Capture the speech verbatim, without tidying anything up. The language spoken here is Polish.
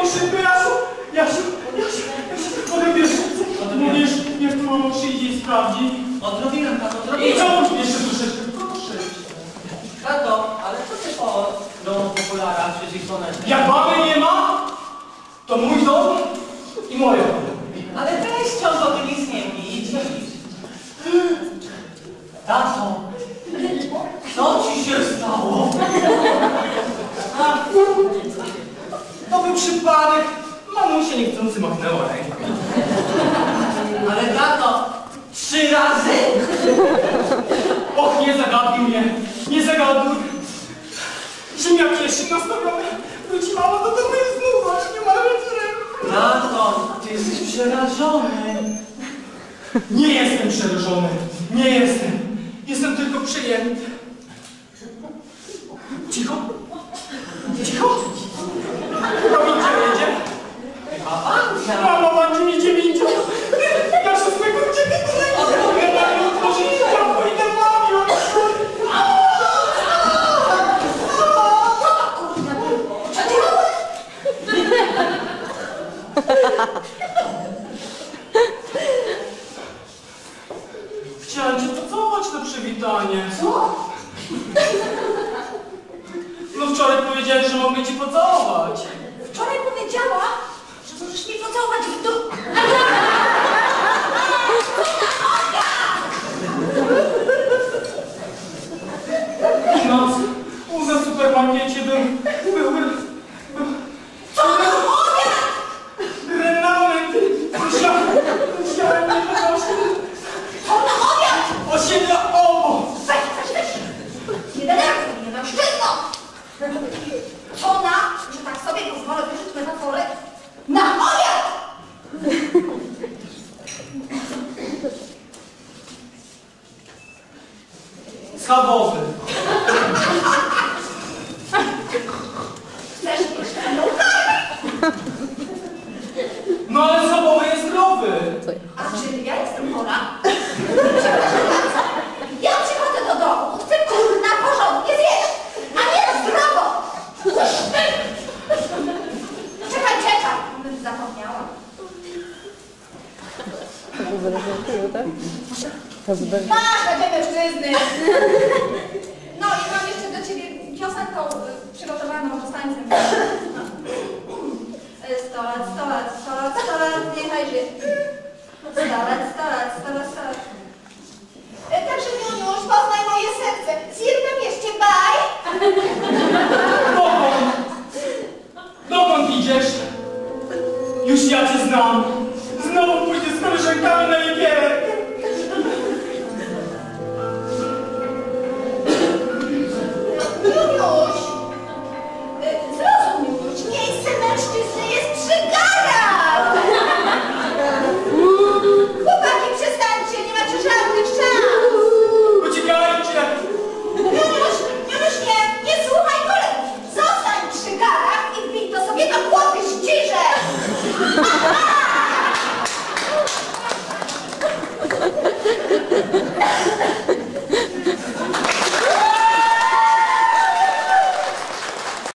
szybko, Jasiu! Jasiu, Jasiu, Jasiu, mogę wiesz, a ty mówisz, jak tu mama przyjdzie i sprawdzi? Odrobiłem, tato, odrobiłem. I co? Jeszcze troszeczkę, proszę. Tato, ale co ty po domu populara przeciw słonecznym? Jak baby nie ma, to mój dom i moje. Ale weź ciągle ty nic nie idź. Tato, co ci się stało? A, to był przypadek. Mamusia niechcący machnęła ręką. Ale tato, trzy razy? Och, nie zagaduj mnie, nie zagaduj. Ziemniaki jeszcze nastawione. Wróci mama do domu i znów zacznie mawiać ręką. Tato, ty jesteś przerażony. Nie jestem przerażony, nie jestem. Jestem tylko przejęty. Cicho, cicho. Kto mi jedzie? Awancja. Mama będzie mi dziewięciu. Ja szóstego ciebie tutaj nie mam otworzyć światło i ten mamiu. Chciałem cię pocałować na przywitanie. Co? No wczoraj powiedziałeś, że mogę cię pocałować. Wczoraj powiedziała, że możesz mnie pocałować w dół. Noc, na supermarkecie był, był, był, był. Co na moja? Renament! Musiałem, musiałem nie zobaczyć. Co na moja? Osiedla obok! Weź, weź, weź. Nie denerwuj mnie, mężczyzno. Co na, że tak sobie pozwolę użyć metafory? Na moja! Schabowy. Chcesz jeszcze mną? No ale schabowy jest zdrowy. A czy ja jestem chora? Ja przychodzę do domu, chcę kurna porządnie zjeść, a nie zdrowo! Czekaj, czekaj, zapomniałam. Masz, będzie mężczyzny! No i mam jeszcze do ciebie piosenką y, przygotowaną do tańcem. No. Sto lat, sto lat, sto lat, sto lat, niechaj żyje. Sto lat, sto lat, sto lat, sto lat. E, Także Niuniusz, poznaj moje serce. Zjedno mieście, baj! Dokąd? Dokąd idziesz? Już ja cię znam. Znowu pójdę z koleżankami na likierę.